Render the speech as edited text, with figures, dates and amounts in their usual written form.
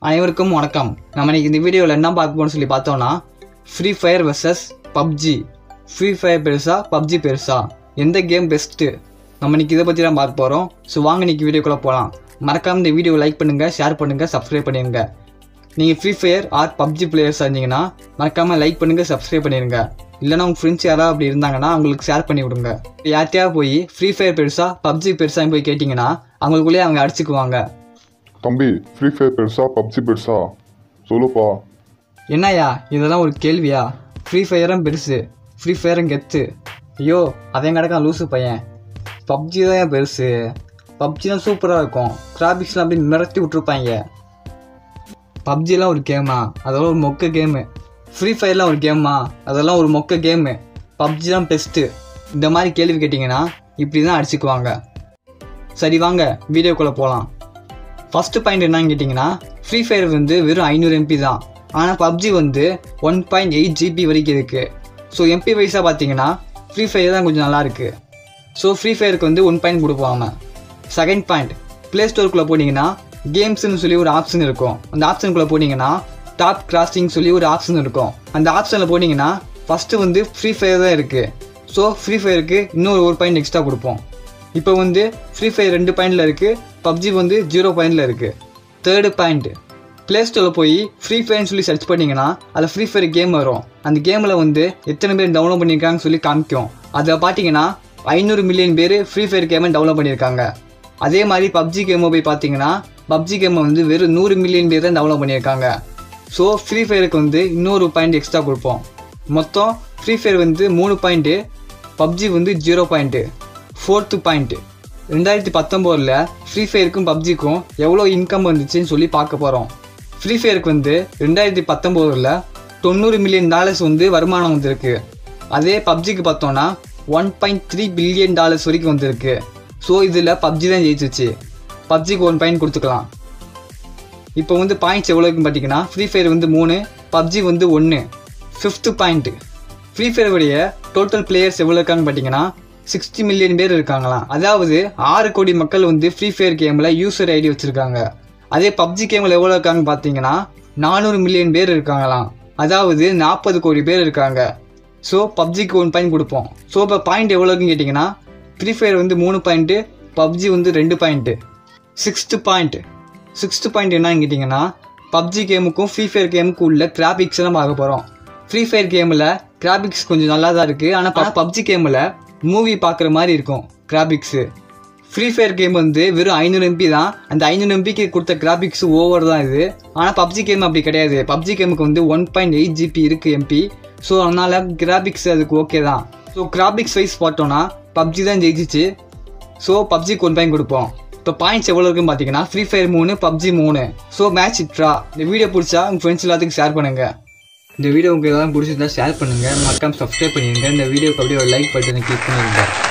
அனைவருக்கும் வணக்கம். நம்ம இன்னைக்கு இந்த வீடியோவில் என்ன பார்க்க போறோம்னு சொல்லி பார்த்தோம்னா, free fire versus PUBG. Free fire பெருசா பப்ஜி பெருசா, எந்த கேம் பெஸ்ட்டு, நம்ம இன்னைக்கு இதை பற்றி தான் பார்க்க போகிறோம். ஸோ வாங்க இன்னைக்கு வீடியோக்குள்ளே போகலாம். மறக்காம இந்த வீடியோ லைக் பண்ணுங்கள், ஷேர் பண்ணுங்கள், சப்ஸ்கிரைப் பண்ணிடுங்க. நீங்கள் ஃப்ரீ ஃபயர் ஆர் பப்ஜி பிளேயர்ஸாக இருந்தீங்கன்னா மறக்காமல் லைக் பண்ணுங்கள், சப்ஸ்கிரைப் பண்ணிடுங்க. இல்லைனா உங்கள் ஃப்ரெண்ட்ஸ் யாராவது அப்படி இருந்தாங்கன்னா அவங்களுக்கு ஷேர் பண்ணி விடுங்க. யார்ட்டையாக போய் ஃப்ரீ ஃபயர் பெருசா பப்ஜி பெருசான்னு போய் கேட்டிங்கன்னா அவங்களுக்குள்ளேயே அவங்க அடிச்சுக்குவாங்க. தம்பி, ஃப்ரீ ஃபயர் பெருசா பப்ஜி பெருசா சொல்லுப்பா. என்னையா இதெல்லாம் ஒரு கேள்வியா? ஃப்ரீ ஃபயரும் பெருசு, ஃப்ரீ ஃபயரும் கெத்து. ஐயோ அதே கிடக்கான் லூசு பையன். பப்ஜி தான் ஏன் பெருசு? பப்ஜி தான் சூப்பராக இருக்கும், கிராபிக்ஸ்லாம் அப்படி மிரட்டி விட்ருப்பாங்க. பப்ஜிலாம் ஒரு கேமா? அதெல்லாம் ஒரு மொக்க கேமு. ஃப்ரீ ஃபயர்லாம் ஒரு கேமா? அதெல்லாம் ஒரு மொக்க கேமு. பப்ஜி தான் பெஸ்ட்டு. இந்த மாதிரி கேள்வி கேட்டிங்கன்னா இப்படி தான் அடிச்சுக்குவாங்க. சரி வாங்க வீடியோக்குள்ளே போகலாம். ஃபஸ்ட்டு பாயிண்ட் என்னன்னு கேட்டிங்கன்னா, ஃப்ரீ ஃபயர் வந்து வெறும் 500 MB தான். ஆனால் பப்ஜி வந்து 1.8 GB வரைக்கும் இருக்குது. ஸோ எம்பி வைஸாக பார்த்தீங்கன்னா ஃப்ரீ ஃபயர் தான் கொஞ்சம் நல்லாயிருக்கு. ஸோ ஃப்ரீ ஃபயருக்கு வந்து 1 பாயிண்ட் கொடுப்பாங்க. செகண்ட் பாயிண்ட், ப்ளே ஸ்டோருக்குள்ளே போனீங்கன்னா கேம்ஸ்னு சொல்லி ஒரு ஆப்ஷன் இருக்கும். அந்த ஆப்ஷனுக்குள்ளே போனீங்கன்னா டாப் கிராசிங் சொல்லி ஒரு ஆப்ஷன் இருக்கும். அந்த ஆப்ஷனில் போனீங்கன்னா ஃபஸ்ட்டு வந்து ஃப்ரீ ஃபயர் தான் இருக்குது. ஸோ ஃப்ரீ ஃபயருக்கு இன்னொரு 1 பாயிண்ட் எக்ஸ்ட்ரா கொடுப்போம். இப்போ வந்து ஃப்ரீ ஃபயர் 2 பாயிண்டில் இருக்குது, பப்ஜி வந்து 0 பாயிண்டில் இருக்குது. தேர்டு பாயிண்ட், ப்ளே ஸ்டோரில் போய் ஃப்ரீ ஃபயர்னு சொல்லி சர்ச் பண்ணிங்கன்னா அதில் ஃப்ரீ ஃபயர் கேம் வரும். அந்த கேமில் வந்து எத்தனை பேர் டவுன்லோட் பண்ணியிருக்காங்கன்னு சொல்லி காமிக்கும். அதில் பார்த்தீங்கன்னா 500 மில்லியன் பேர் ஃப்ரீ ஃபயர் கேமை டவுன்லோட் பண்ணியிருக்காங்க. அதே மாதிரி பப்ஜி கேமை போய் பார்த்தீங்கன்னா பப்ஜி கேமை வந்து வெறும் 100 மில்லியன் பேர் தான் டவுன்லோட் பண்ணியிருக்காங்க. ஸோ ஃப்ரீ ஃபயருக்கு வந்து இன்னொரு பாயிண்ட் எக்ஸ்ட்ரா கொடுப்போம். மொத்தம் ஃப்ரீ ஃபயர் வந்து 3 பாயிண்ட்டு, பப்ஜி வந்து 0 பாயிண்ட்டு. ஃபோர்த்து பாயிண்ட்டு, 2019 ஃப்ரீ ஃபயருக்கும் பப்ஜிக்கும் எவ்வளோ இன்கம் வந்துச்சுன்னு சொல்லி பார்க்க போகிறோம். ஃப்ரீ ஃபயருக்கு வந்து 2019 $90 மில்லியன் வந்து வருமானம் வந்திருக்கு. அதே பப்ஜிக்கு பார்த்தோன்னா $1.3 பில்லியன் வரைக்கும் வந்திருக்கு. ஸோ இதில் பப்ஜி தான் ஜெயிச்சிச்சு. பப்ஜிக்கு 1 பாயிண்ட் கொடுத்துக்கலாம். இப்போ வந்து பாயிண்ட்ஸ் எவ்வளோ இருக்குன்னு பார்த்தீங்கன்னா, ஃப்ரீ ஃபயர் வந்து 3, பப்ஜி வந்து 1. ஃபிஃப்த்து பாயிண்ட்டு, ஃப்ரீ ஃபயருடைய டோட்டல் பிளேயர்ஸ் எவ்வளோ இருக்காங்கன்னு பார்த்தீங்கன்னா 60 மில்லியன் பேர் இருக்காங்களாம். அதாவது 6 கோடி மக்கள் வந்து ஃப்ரீ ஃபயர் கேமில் யூசர் ஐடி வச்சுருக்காங்க. அதே பப்ஜி கேமில் எவ்வளோ இருக்காங்கன்னு பார்த்தீங்கன்னா 400 மில்லியன் பேர் இருக்காங்களாம். அதாவது 40 கோடி பேர் இருக்காங்க. ஸோ பப்ஜிக்கு 1 பாயிண்ட் கொடுப்போம். ஸோ இப்போ பாயிண்ட் எவ்வளோக்குன்னு கேட்டிங்கன்னா, ஃப்ரீ ஃபயர் வந்து 3 பாயிண்ட்டு, பப்ஜி வந்து 2 பாயிண்ட்டு. சிக்ஸ்த்து பாயிண்ட் என்னன்னு கேட்டிங்கன்னா, பப்ஜி கேமுக்கும் ஃப்ரீ ஃபயர் கேமுக்கும் உள்ள கிராபிக்ஸ் தான் பார்க்க போகிறோம். ஃப்ரீ ஃபயர் கேமில் கிராபிக்ஸ் கொஞ்சம் நல்லா தான் இருக்குது. ஆனால் பப்ஜி கேமில் மூவி பார்க்குற மாதிரி இருக்கும் கிராபிக்ஸு. ஃப்ரீ ஃபயர் கேம் வந்து வெறும் 500 MB தான். அந்த 500 MBக்கு கொடுத்த கிராபிக்ஸ் ஓவர் தான் இது. ஆனால் பப்ஜி கேம் அப்படி கிடையாது. பப்ஜி கேமுக்கு வந்து 1.8 GB இருக்குது MP. ஸோ அதனால் கிராபிக்ஸ் அதுக்கு ஓகே தான். ஸோ கிராபிக்ஸ் வைஸ் பார்த்தோன்னா பப்ஜி தான் ஜெயிச்சிச்சு. ஸோ பப்ஜிக்கு 1 பாயிண்ட் கொடுப்போம். இப்போ பாயிண்ட்ஸ் எவ்வளோ இருக்குன்னு பார்த்தீங்கன்னா, free fire 3, PUBG 3. So match draw. இந்த வீடியோ பிடிச்சா உங்கள் ஃப்ரெண்ட்ஸ் எல்லாத்துக்கும் ஷேர் பண்ணுங்கள். இந்த வீடியோ உங்களுக்கு எதாவது பிடிச்சிருந்தா ஷேர் பண்ணுங்கள், மறக்காம சப்ஸ்கிரைப் பண்ணிடுங்க. இந்த வீடியோக்கு அப்படியே ஒரு லைக் பட்டனை கிளிக் பண்ணிடுங்க.